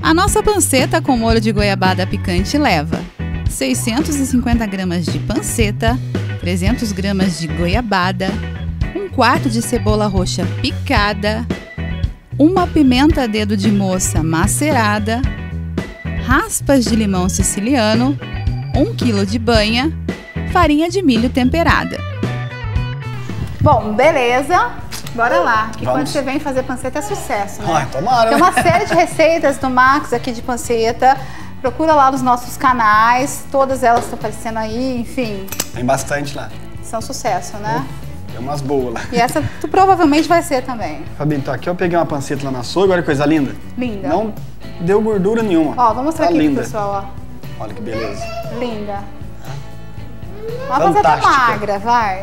A nossa panceta com molho de goiabada picante leva 650 gramas de panceta, 300 gramas de goiabada, 1/4 de cebola roxa picada, uma pimenta dedo de moça macerada, raspas de limão siciliano, 1 kg de banha, farinha de milho temperada. Bom, beleza. Bora lá, que quando você vem fazer panceta é sucesso, né? Ai, tomara, Tem uma série de receitas do Max aqui de panceta. Procura lá nos nossos canais, todas elas estão aparecendo aí, enfim. Tem bastante lá. São sucesso, né? Tem umas boas lá. E essa tu provavelmente vai ser também. Fabinho, então aqui eu peguei uma panceta lá na açougue, olha que coisa linda. Linda. Não deu gordura nenhuma. Ó, vou mostrar tá aqui linda. pro pessoal, ó. Olha que beleza. Linda. Uma panceta magra, vai.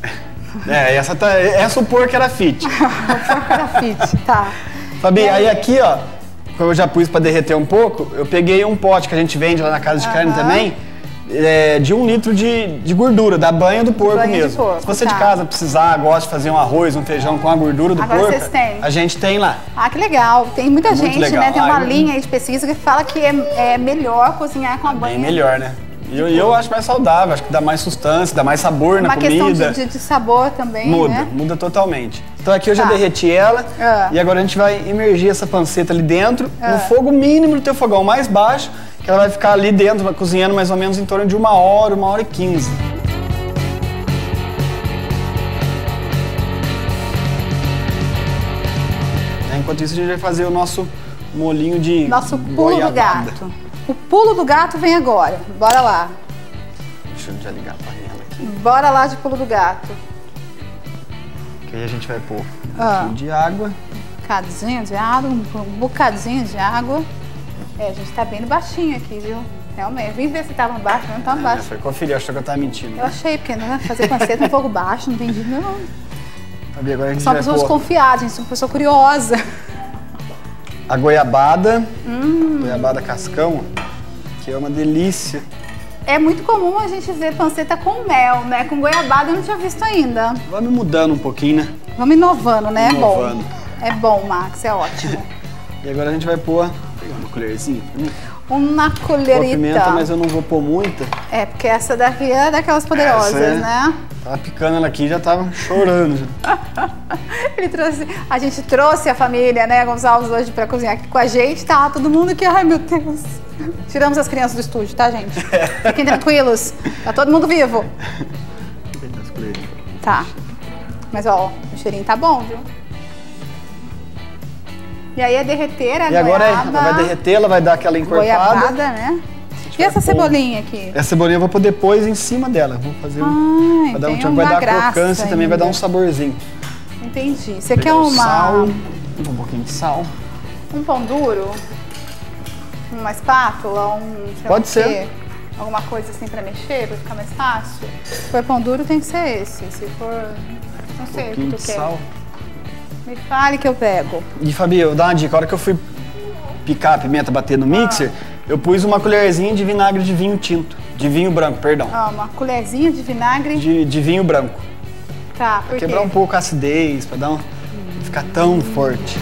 Essa o porco era fit. O porco era fit, tá. Fabi, aí aqui, ó, como eu já pus pra derreter um pouco, eu peguei um pote que a gente vende lá na casa de carne também, de 1 litro de gordura, da banha do porco mesmo. Porco, se você de casa precisar, gosta de fazer um arroz, um feijão com a gordura do porco, vocês têm. a gente tem lá. Ah, que legal. Tem muita gente, legal. né? Tem uma linha aí de pesquisa que fala que é melhor cozinhar com a banha. Bem melhor, né? E eu acho mais saudável, acho que dá mais sustância, dá mais sabor na comida. Uma questão de sabor também, né? Muda totalmente. Então aqui eu já derreti ela e agora a gente vai imergir essa panceta ali dentro, no fogo mínimo do teu fogão mais baixo, que ela vai ficar ali dentro, cozinhando mais ou menos em torno de 1 hora, 1 h e 15. Enquanto isso a gente vai fazer o nosso molinho de nosso pulo goiabada. do gato. O pulo do gato vem agora. Bora lá. Deixa eu já ligar a panela aqui. Bora lá de pulo do gato. Que aí a gente vai pôr um pouquinho de água. Um bocadinho de água, um bocadinho de água. A gente tá bem baixinho aqui, viu? Realmente. Eu vim ver se tava baixo, não tava baixo. Foi conferir, achou que eu tava mentindo. Eu achei, porque não fazer panceta em fogo baixo, não entendi, não. Fabi, agora a gente sou uma pessoa desconfiada, gente, sou uma pessoa curiosa. A goiabada, goiabada cascão, que é uma delícia. É muito comum a gente ver panceta com mel, né? Com goiabada eu não tinha visto ainda. Vamos mudando um pouquinho, né? Vamos inovando, né? Inovando. É bom. É bom, Max, é ótimo. E agora a gente vai pôr, pegar uma colherzinha pra mim. Uma colherita. Pimenta, mas eu não vou pôr muita. É, porque essa daqui é daquelas poderosas, né? Tava picando ela aqui, já tava chorando. A gente trouxe a família, né, Gonçalves, hoje pra cozinhar aqui com a gente, tá todo mundo aqui, ai meu Deus. Tiramos as crianças do estúdio, tá, gente? Fiquem tranquilos, tá todo mundo vivo. Tá, mas ó, o cheirinho tá bom, viu? E aí é derreter a goiaba. E agora ela vai derreter, ela vai dar aquela encorpada. Goiabada, né? E essa cebolinha aqui? Essa cebolinha eu vou pôr depois em cima dela. Vou fazer vai dar crocância e também vai dar um saborzinho. Entendi. Você quer uma... Sal, um pouquinho de sal. Um pão duro? Uma espátula? Pode ser. Alguma coisa assim pra mexer, pra ficar mais fácil? Se for pão duro tem que ser esse. Se for... não sei o que tu quer. Sal. Me fale que eu pego. E Fabi, eu vou dar uma dica. A hora que eu fui picar a pimenta, bater no mixer, eu pus uma colherzinha de vinagre de vinho tinto. De vinho branco, perdão. Uma colherzinha de vinagre? De vinho branco. Tá, por quê? Pra quebrar um pouco a acidez, pra dar não ficar tão forte.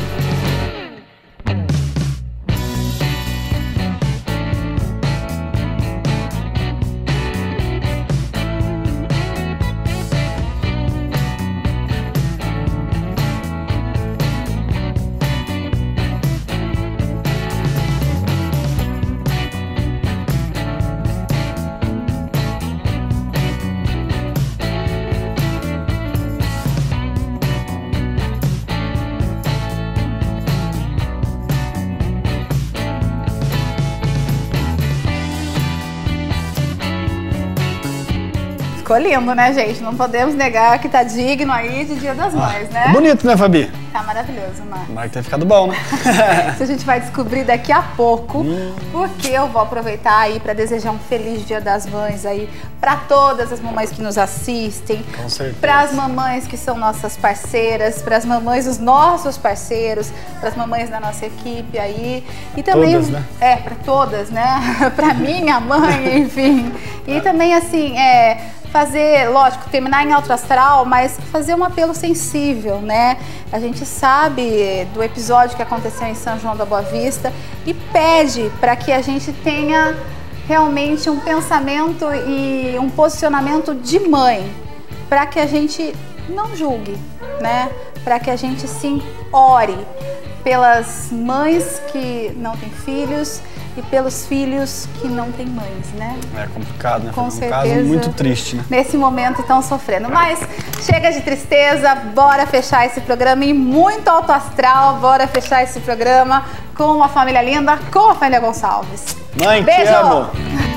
Ficou lindo, né, gente? Não podemos negar que tá digno aí de Dia das Mães, né? Tá bonito, né, Fabi? Tá maravilhoso, Marcos. Vai ter ficado bom, né? Isso a gente vai descobrir daqui a pouco, porque eu vou aproveitar aí para desejar um feliz Dia das Mães aí para todas as mamães que nos assistem, com certeza, para as mamães que são nossas parceiras, para as mamães dos nossos parceiros, para as mamães da nossa equipe aí e também todas, né? Para todas, né? Para minha mãe, enfim. E também assim, fazer, lógico, terminar em alto astral, mas fazer um apelo sensível, né? A gente sabe do episódio que aconteceu em São João da Boa Vista e pede para que a gente tenha realmente um pensamento e um posicionamento de mãe, para que a gente não julgue, né? Para que a gente sim ore pelas mães que não têm filhos e pelos filhos que não têm mães, né? É complicado, né? Com certeza. Um caso muito triste, né? Nesse momento estão sofrendo. Mas chega de tristeza, bora fechar esse programa em muito alto astral, bora fechar esse programa com uma família linda, com a família Gonçalves. Mãe, beijo! te amo!